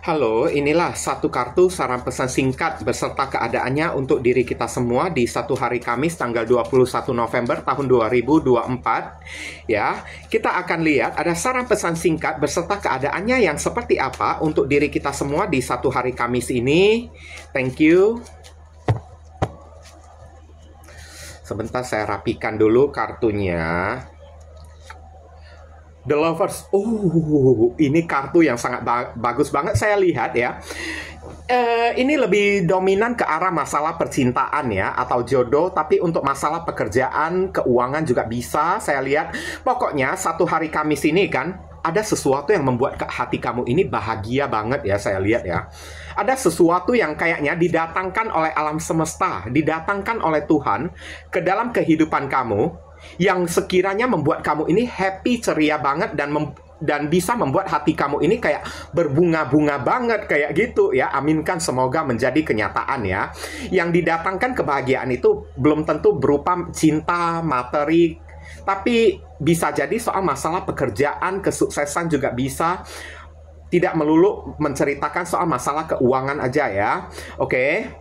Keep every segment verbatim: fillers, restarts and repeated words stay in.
Halo, inilah satu kartu saran pesan singkat beserta keadaannya untuk diri kita semua di satu hari Kamis tanggal dua puluh satu November tahun dua ribu dua puluh empat. Ya, kita akan lihat ada saran pesan singkat beserta keadaannya yang seperti apa untuk diri kita semua di satu hari Kamis ini. Thank you. Sebentar saya rapikan dulu kartunya. The Lovers. Oh, ini kartu yang sangat ba bagus banget saya lihat ya. Uh, ini lebih dominan ke arah masalah percintaan ya, atau jodoh, tapi untuk masalah pekerjaan, keuangan juga bisa saya lihat. Pokoknya satu hari Kamis ini kan ada sesuatu yang membuat hati kamu ini bahagia banget ya, saya lihat ya. Ada sesuatu yang kayaknya didatangkan oleh alam semesta, didatangkan oleh Tuhan ke dalam kehidupan kamu, yang sekiranya membuat kamu ini happy, ceria banget, dan mem dan bisa membuat hati kamu ini kayak berbunga-bunga banget kayak gitu ya. Aminkan, semoga menjadi kenyataan ya. Yang didatangkan kebahagiaan itu belum tentu berupa cinta, materi, tapi bisa jadi soal masalah pekerjaan, kesuksesan juga bisa. Tidak melulu menceritakan soal masalah keuangan aja ya. Oke.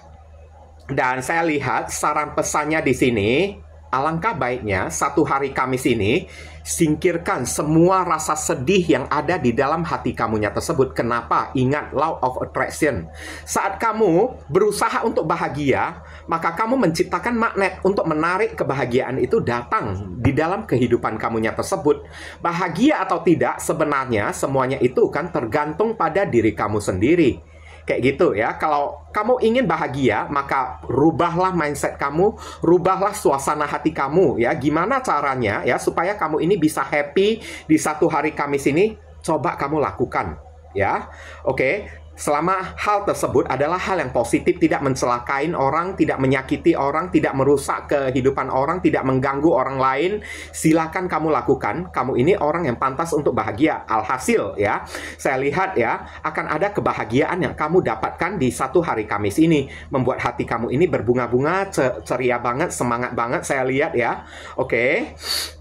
Dan saya lihat saran pesannya di sini, alangkah baiknya satu hari Kamis ini singkirkan semua rasa sedih yang ada di dalam hati kamunya tersebut. Kenapa? Ingat law of attraction. Saat kamu berusaha untuk bahagia, maka kamu menciptakan magnet untuk menarik kebahagiaan itu datang di dalam kehidupan kamunya tersebut. Bahagia atau tidak, sebenarnya semuanya itu kan tergantung pada diri kamu sendiri. Kayak gitu ya. Kalau kamu ingin bahagia, maka rubahlah mindset kamu, rubahlah suasana hati kamu ya. Gimana caranya ya supaya kamu ini bisa happy di satu hari Kamis ini? Coba kamu lakukan ya. Oke. Selama hal tersebut adalah hal yang positif, tidak mencelakain orang, tidak menyakiti orang, tidak merusak kehidupan orang, tidak mengganggu orang lain, silakan kamu lakukan. Kamu ini orang yang pantas untuk bahagia. Alhasil ya, saya lihat ya, akan ada kebahagiaan yang kamu dapatkan di satu hari Kamis ini, membuat hati kamu ini berbunga-bunga, ceria banget, semangat banget, saya lihat ya. Oke.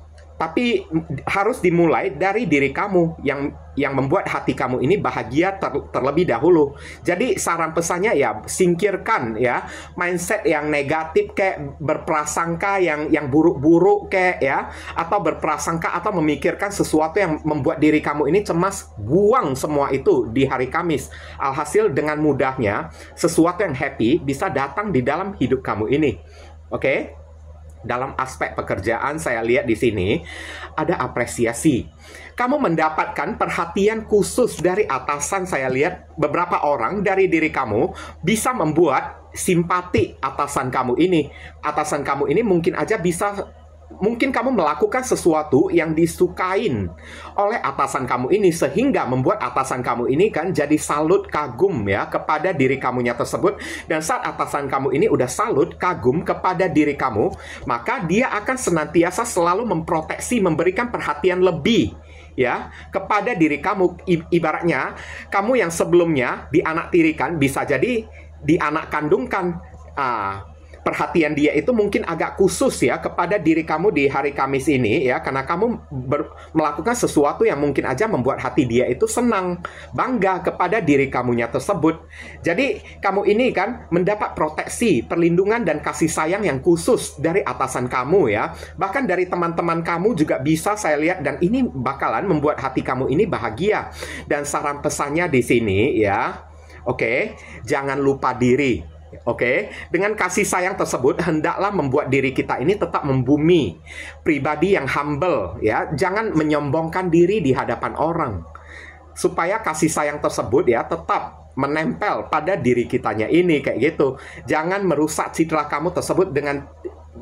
Tapi harus dimulai dari diri kamu yang yang membuat hati kamu ini bahagia ter, terlebih dahulu. Jadi saran pesannya ya, singkirkan ya mindset yang negatif, kayak berprasangka yang yang buruk-buruk kayak ya, atau berprasangka atau memikirkan sesuatu yang membuat diri kamu ini cemas. Buang semua itu di hari Kamis. Alhasil dengan mudahnya sesuatu yang happy bisa datang di dalam hidup kamu ini. Oke? Okay? Dalam aspek pekerjaan saya lihat di sini ada apresiasi. Kamu mendapatkan perhatian khusus dari atasan. Saya lihat beberapa orang dari diri kamu bisa membuat simpati atasan kamu ini. Atasan kamu ini mungkin aja bisa Mungkin kamu melakukan sesuatu yang disukain oleh atasan kamu ini, sehingga membuat atasan kamu ini kan jadi salut, kagum ya kepada diri kamunya tersebut. Dan saat atasan kamu ini udah salut, kagum kepada diri kamu, maka dia akan senantiasa selalu memproteksi, memberikan perhatian lebih ya kepada diri kamu. I ibaratnya kamu yang sebelumnya dianaktirikan bisa jadi dianak kandungkan. Ah, perhatian dia itu mungkin agak khusus ya kepada diri kamu di hari Kamis ini ya, karena kamu melakukan sesuatu yang mungkin aja membuat hati dia itu senang, bangga kepada diri kamunya tersebut. Jadi kamu ini kan mendapat proteksi, perlindungan, dan kasih sayang yang khusus dari atasan kamu ya. Bahkan dari teman-teman kamu juga bisa saya lihat, dan ini bakalan membuat hati kamu ini bahagia. Dan saran pesannya di sini ya, oke, jangan lupa diri. Oke, okay? Dengan kasih sayang tersebut hendaklah membuat diri kita ini tetap membumi, pribadi yang humble ya, jangan menyombongkan diri di hadapan orang, supaya kasih sayang tersebut ya tetap menempel pada diri kitanya ini kayak gitu. Jangan merusak citra kamu tersebut dengan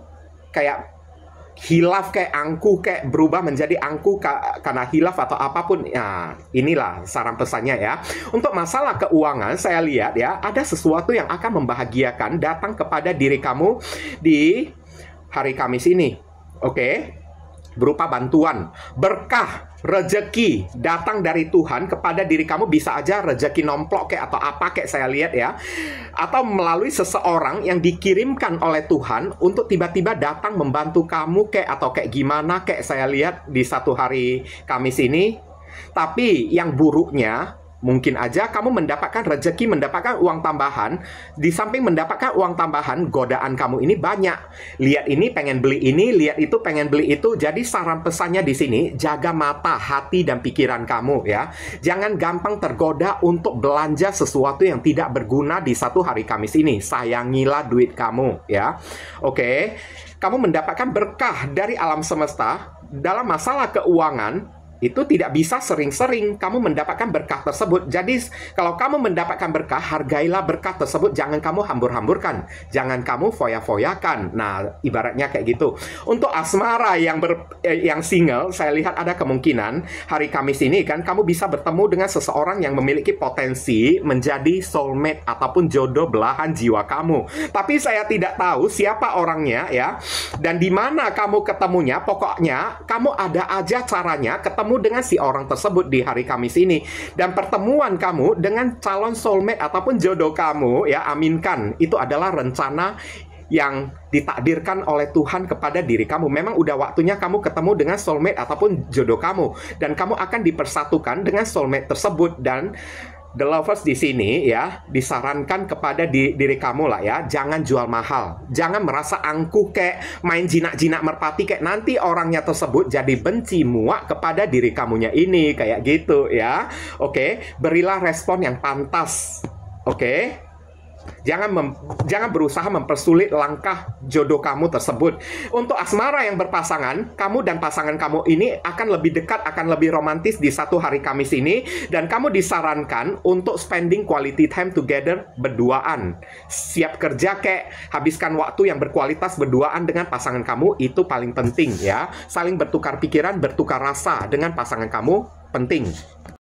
kayak hilaf, kayak angkuh, kayak berubah menjadi angkuh karena hilaf atau apapun. Nah, inilah saran pesannya ya. Untuk masalah keuangan, saya lihat ya, ada sesuatu yang akan membahagiakan datang kepada diri kamu di hari Kamis ini. Oke? Okay? Berupa bantuan, berkah, rezeki datang dari Tuhan kepada diri kamu. Bisa aja rezeki nomplok kayak atau apa kayak saya lihat ya, atau melalui seseorang yang dikirimkan oleh Tuhan untuk tiba-tiba datang membantu kamu kayak atau kayak gimana kayak saya lihat di satu hari Kamis ini. Tapi yang buruknya Mungkin aja kamu mendapatkan rezeki, mendapatkan uang tambahan. Di samping mendapatkan uang tambahan, godaan kamu ini banyak. Lihat ini pengen beli ini, lihat itu pengen beli itu. Jadi saran pesannya di sini, jaga mata, hati, dan pikiran kamu ya. Jangan gampang tergoda untuk belanja sesuatu yang tidak berguna di satu hari Kamis ini. Sayangilah duit kamu ya. Oke, kamu mendapatkan berkah dari alam semesta dalam masalah keuangan. Itu tidak bisa sering-sering kamu mendapatkan berkah tersebut. Jadi kalau kamu mendapatkan berkah, hargailah berkah tersebut. Jangan kamu hambur-hamburkan, jangan kamu foya-foyakan. Nah, ibaratnya kayak gitu. Untuk asmara yang ber, eh, yang single, saya lihat ada kemungkinan hari Kamis ini kan kamu bisa bertemu dengan seseorang yang memiliki potensi menjadi soulmate ataupun jodoh belahan jiwa kamu. Tapi saya tidak tahu siapa orangnya ya, dan di mana kamu ketemunya. Pokoknya kamu ada aja caranya ketemu dengan si orang tersebut di hari Kamis ini. Dan pertemuan kamu dengan calon soulmate ataupun jodoh kamu, ya aminkan, itu adalah rencana yang ditakdirkan oleh Tuhan kepada diri kamu. Memang udah waktunya kamu ketemu dengan soulmate ataupun jodoh kamu, dan kamu akan dipersatukan dengan soulmate tersebut. Dan The Lovers di sini ya disarankan kepada di, diri kamu lah ya, jangan jual mahal, jangan merasa angkuh kayak main jinak-jinak merpati, kayak nanti orangnya tersebut jadi benci muak kepada diri kamunya ini, kayak gitu ya. Oke, berilah respon yang pantas. Oke, Jangan mem, jangan berusaha mempersulit langkah jodoh kamu tersebut. Untuk asmara yang berpasangan, kamu dan pasangan kamu ini akan lebih dekat, akan lebih romantis di satu hari Kamis ini. Dan kamu disarankan untuk spending quality time together berduaan. Siap kerja kek, habiskan waktu yang berkualitas berduaan dengan pasangan kamu, itu paling penting ya. Saling bertukar pikiran, bertukar rasa dengan pasangan kamu penting.